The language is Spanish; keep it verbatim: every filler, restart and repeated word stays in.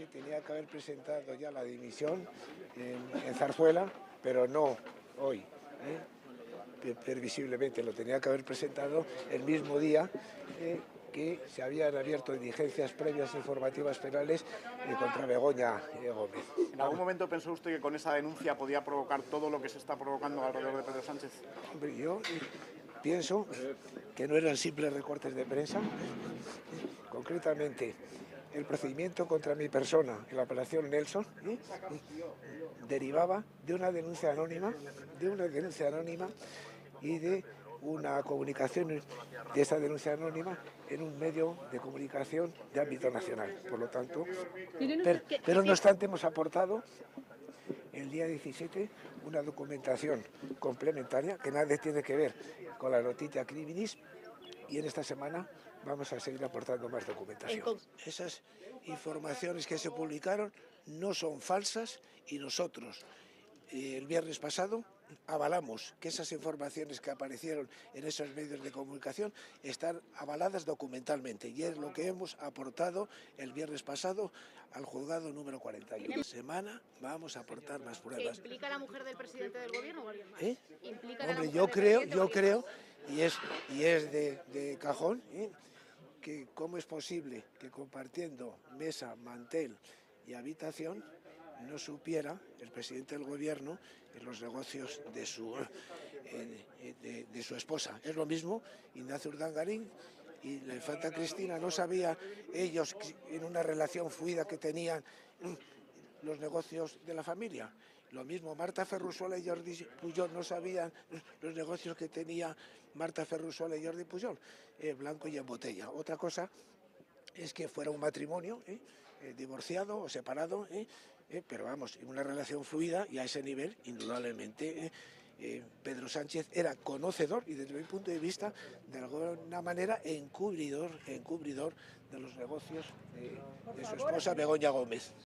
que tenía que haber presentado ya la dimisión en, en Zarzuela, pero no hoy. ¿eh? Previsiblemente lo tenía que haber presentado el mismo día eh, que se habían abierto diligencias previas informativas penales eh, contra Begoña eh, Gómez. ¿En algún momento pensó usted que con esa denuncia podía provocar todo lo que se está provocando alrededor de Pedro Sánchez? Hombre, yo pienso que no eran simples recortes de prensa. Concretamente, el procedimiento contra mi persona en la operación Nelson ¿eh? derivaba de una denuncia anónima, de una denuncia anónima y de una comunicación de esa denuncia anónima en un medio de comunicación de ámbito nacional. Por lo tanto, pero, pero no obstante hemos aportado el día diecisiete una documentación complementaria que nada tiene que ver con la noticia criminis, y en esta semana vamos a seguir aportando más documentación. Esas informaciones que se publicaron no son falsas y nosotros eh, el viernes pasado avalamos que esas informaciones que aparecieron en esos medios de comunicación están avaladas documentalmente, y es lo que hemos aportado el viernes pasado al juzgado número cuarenta y uno. Esta semana vamos a aportar más pruebas. ¿Que implica a la mujer del presidente del gobierno o alguien más? ¿Eh? ¿Implica Hombre, a la mujer yo del creo, presidente yo o alguien creo, más? y es, y es de, de cajón, ¿eh? que cómo es posible que compartiendo mesa, mantel y habitación no supiera el presidente del gobierno en los negocios de su, eh, de, de su esposa. Es lo mismo Ignacio Urdangarín y la infanta Cristina, no sabía ellos en una relación fluida que tenían los negocios de la familia. Lo mismo Marta Ferrusola y Jordi Pujol no sabían los negocios que tenía Marta Ferrusola y Jordi Pujol, eh, blanco y en botella. Otra cosa es que fuera un matrimonio eh, eh, divorciado o separado, eh, eh, pero vamos, en una relación fluida, y a ese nivel, indudablemente, eh, eh, Pedro Sánchez era conocedor y desde mi punto de vista, de alguna manera, encubridor, encubridor de los negocios de, de su esposa Begoña Gómez.